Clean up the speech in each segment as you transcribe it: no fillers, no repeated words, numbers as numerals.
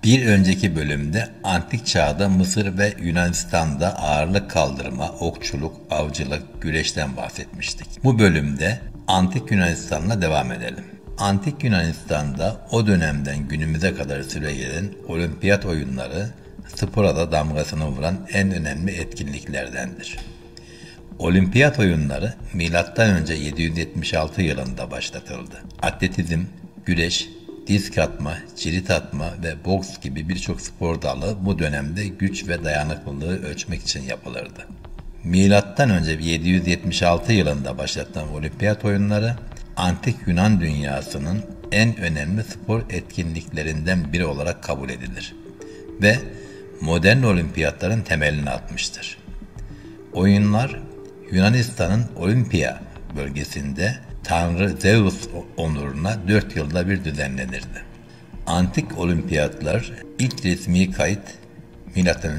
Bir önceki bölümde antik çağda Mısır ve Yunanistan'da ağırlık kaldırma, okçuluk, avcılık, güreşten bahsetmiştik. Bu bölümde antik Yunanistan'la devam edelim. Antik Yunanistan'da o dönemden günümüze kadar süregelen olimpiyat oyunları spora da damgasını vuran en önemli etkinliklerdendir. Olimpiyat oyunları M.Ö. 776 yılında başlatıldı. Atletizm, güreş, disk atma, cirit atma ve boks gibi birçok spor dalı bu dönemde güç ve dayanıklılığı ölçmek için yapılırdı. M.Ö. 776 yılında başlatılan olimpiyat oyunları, antik Yunan dünyasının en önemli spor etkinliklerinden biri olarak kabul edilir ve modern olimpiyatların temelini atmıştır. Oyunlar, Yunanistan'ın Olimpiya bölgesinde Tanrı Zeus onuruna 4 yılda bir düzenlenirdi. Antik olimpiyatlar ilk resmi kayıt M.Ö.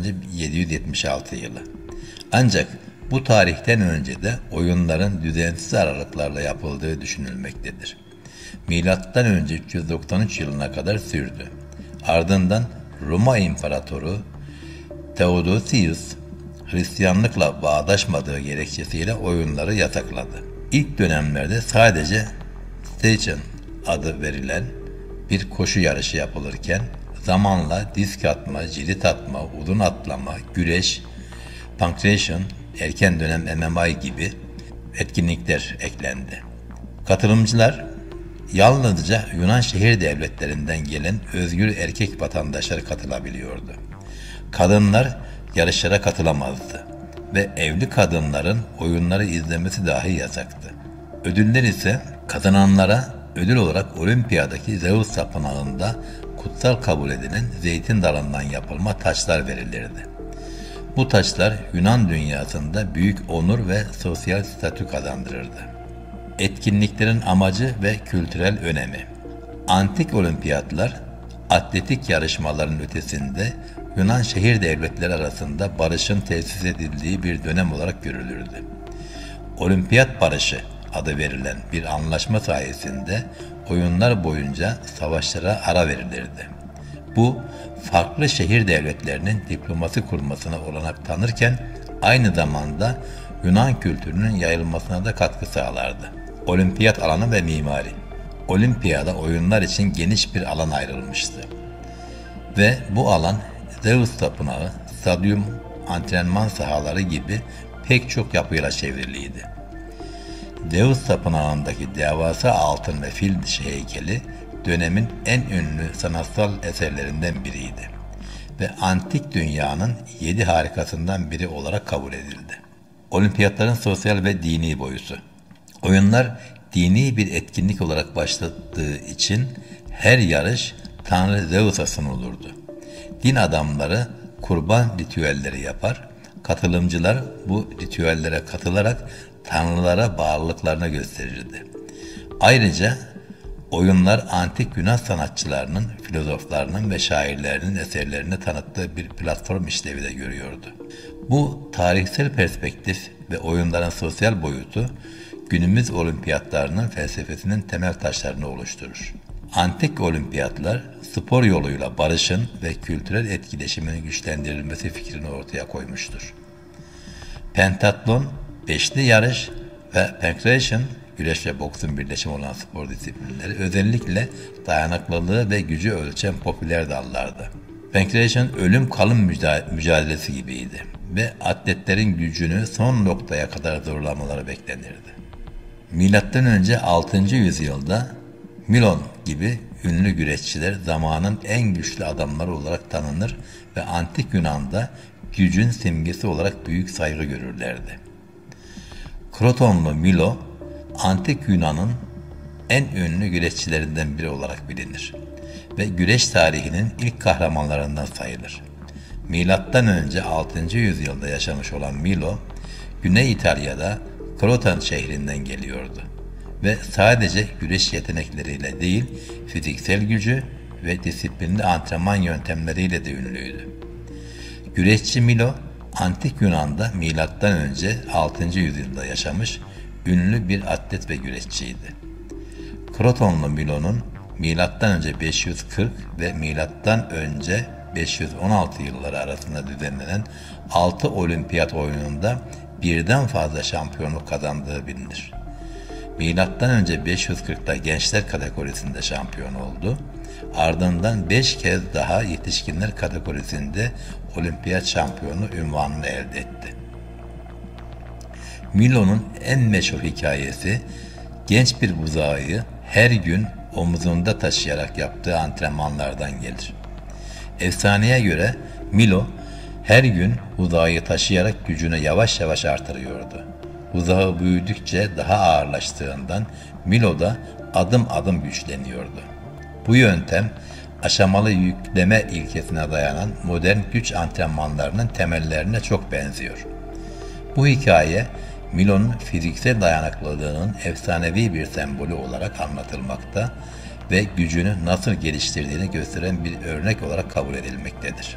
776 yılı. Ancak bu tarihten önce de oyunların düzensiz aralıklarla yapıldığı düşünülmektedir. M.Ö. 393 yılına kadar sürdü. Ardından Roma İmparatoru Theodosius Hristiyanlıkla bağdaşmadığı gerekçesiyle oyunları yasakladı. İlk dönemlerde sadece Station adı verilen bir koşu yarışı yapılırken zamanla disk atma, cirit atma, uzun atlama, güreş, pankration, erken dönem MMA gibi etkinlikler eklendi. Katılımcılar yalnızca Yunan şehir devletlerinden gelen özgür erkek vatandaşlar katılabiliyordu. Kadınlar yarışlara katılamazdı ve evli kadınların oyunları izlemesi dahi yasaktı. Ödüller ise kazananlara ödül olarak Olimpiya'daki Zeus tapınağında kutsal kabul edilen zeytin dalından yapılma taçlar verilirdi. Bu taçlar Yunan dünyasında büyük onur ve sosyal statü kazandırırdı. Etkinliklerin amacı ve kültürel önemi. Antik olimpiyatlar, atletik yarışmaların ötesinde Yunan şehir devletleri arasında barışın tesis edildiği bir dönem olarak görülürdü. Olimpiyat barışı adı verilen bir anlaşma sayesinde oyunlar boyunca savaşlara ara verilirdi. Bu, farklı şehir devletlerinin diplomasi kurmasına olanak tanırken aynı zamanda Yunan kültürünün yayılmasına da katkı sağlardı. Olimpiyat alanı ve mimari. Olimpiyada oyunlar için geniş bir alan ayrılmıştı. Ve bu alan Zeus tapınağı, stadyum, antrenman sahaları gibi pek çok yapıyla çevriliydi. Zeus tapınağındaki devasa altın ve fil dişi heykeli dönemin en ünlü sanatsal eserlerinden biriydi ve antik dünyanın 7 harikasından biri olarak kabul edildi. Olimpiyatların sosyal ve dini boyutu. Oyunlar dini bir etkinlik olarak başladığı için her yarış Tanrı Zeus'a sunulurdu. Din adamları kurban ritüelleri yapar, katılımcılar bu ritüellere katılarak tanrılara bağlılıklarını gösterirdi. Ayrıca oyunlar antik Yunan sanatçılarının, filozoflarının ve şairlerinin eserlerini tanıttığı bir platform işlevi de görüyordu. Bu tarihsel perspektif ve oyunların sosyal boyutu günümüz olimpiyatlarının felsefesinin temel taşlarını oluşturur. Antik olimpiyatlar spor yoluyla barışın ve kültürel etkileşimin güçlendirilmesi fikrini ortaya koymuştur. Pentatlon, beşli yarış ve pankration, güreş ve boksun birleşimi olan spor disiplinleri özellikle dayanıklılığı ve gücü ölçen popüler dallardı. Pankration ölüm kalım mücadelesi gibiydi ve atletlerin gücünü son noktaya kadar zorlamaları beklenirdi. M.Ö. 6. yüzyılda Milon gibi ünlü güreşçiler zamanın en güçlü adamları olarak tanınır ve antik Yunan'da gücün simgesi olarak büyük saygı görürlerdi. Krotonlu Milo, antik Yunan'ın en ünlü güreşçilerinden biri olarak bilinir ve güreş tarihinin ilk kahramanlarından sayılır. M.Ö. 6. yüzyılda yaşamış olan Milo, Güney İtalya'da Kroton şehrinden geliyordu ve sadece güreş yetenekleriyle değil, fiziksel gücü ve disiplinli antrenman yöntemleriyle de ünlüydü. Güreşçi Milo, antik Yunan'da M.Ö. 6. yüzyılda yaşamış ünlü bir atlet ve güreşçiydi. Krotonlu Milo'nun milattan önce 540 ve milattan önce 516 yılları arasında düzenlenen 6 olimpiyat oyununda birden fazla şampiyonluk kazandığı bilinir. Milattan önce 540'ta gençler kategorisinde şampiyon oldu. Ardından 5 kez daha yetişkinler kategorisinde olimpiyat şampiyonu unvanını elde etti. Milo'nun en meşhur hikayesi genç bir buzağıyı her gün omuzunda taşıyarak yaptığı antrenmanlardan gelir. Efsaneye göre Milo her gün buzağıyı taşıyarak gücünü yavaş yavaş artırıyordu. Buzağı büyüdükçe daha ağırlaştığından Milo da adım adım güçleniyordu. Bu yöntem aşamalı yükleme ilkesine dayanan modern güç antrenmanlarının temellerine çok benziyor. Bu hikaye Milo'nun fiziksel dayanıklılığının efsanevi bir sembolü olarak anlatılmakta ve gücünü nasıl geliştirdiğini gösteren bir örnek olarak kabul edilmektedir.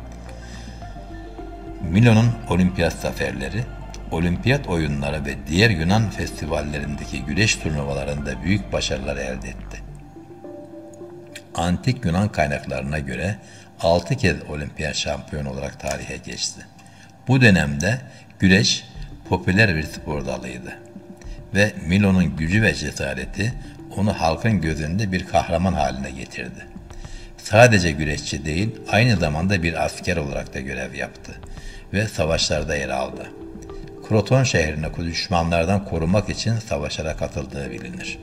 Milo'nun olimpiyat zaferleri, olimpiyat oyunları ve diğer Yunan festivallerindeki güreş turnuvalarında büyük başarılar elde etti. Antik Yunan kaynaklarına göre 6 kez olimpiyat şampiyonu olarak tarihe geçti. Bu dönemde güreş popüler bir spor dalıydı ve Milo'nun gücü ve cesareti onu halkın gözünde bir kahraman haline getirdi. Sadece güreşçi değil, aynı zamanda bir asker olarak da görev yaptı ve savaşlarda yer aldı. Kroton şehrini düşmanlardan korumak için savaşlara katıldığı bilinir.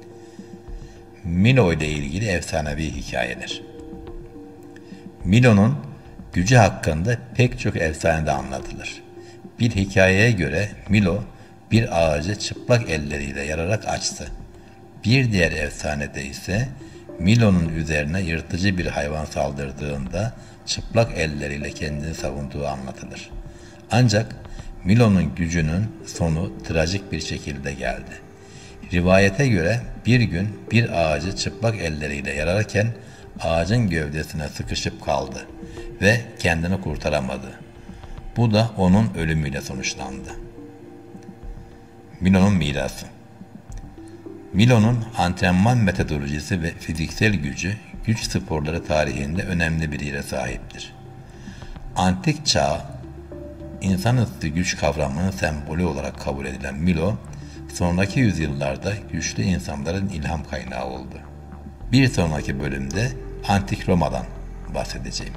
Milo ile ilgili efsanevi hikayeler. Milo'nun gücü hakkında pek çok efsanede anlatılır. Bir hikayeye göre Milo bir ağacı çıplak elleriyle yararak açtı. Bir diğer efsanede ise Milo'nun üzerine yırtıcı bir hayvan saldırdığında çıplak elleriyle kendini savunduğu anlatılır. Ancak Milo'nun gücünün sonu trajik bir şekilde geldi. Rivayete göre bir gün bir ağacı çıplak elleriyle yararken ağacın gövdesine sıkışıp kaldı ve kendini kurtaramadı. Bu da onun ölümüyle sonuçlandı. Milo'nun mirası. Milo'nun antrenman metodolojisi ve fiziksel gücü güç sporları tarihinde önemli bir yere sahiptir. Antik çağ, insanüstü güç kavramının sembolü olarak kabul edilen Milo, sonraki yüzyıllarda güçlü insanların ilham kaynağı oldu. Bir sonraki bölümde Antik Roma'dan bahsedeceğim.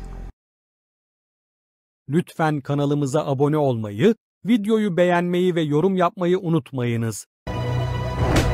Lütfen kanalımıza abone olmayı, videoyu beğenmeyi ve yorum yapmayı unutmayınız.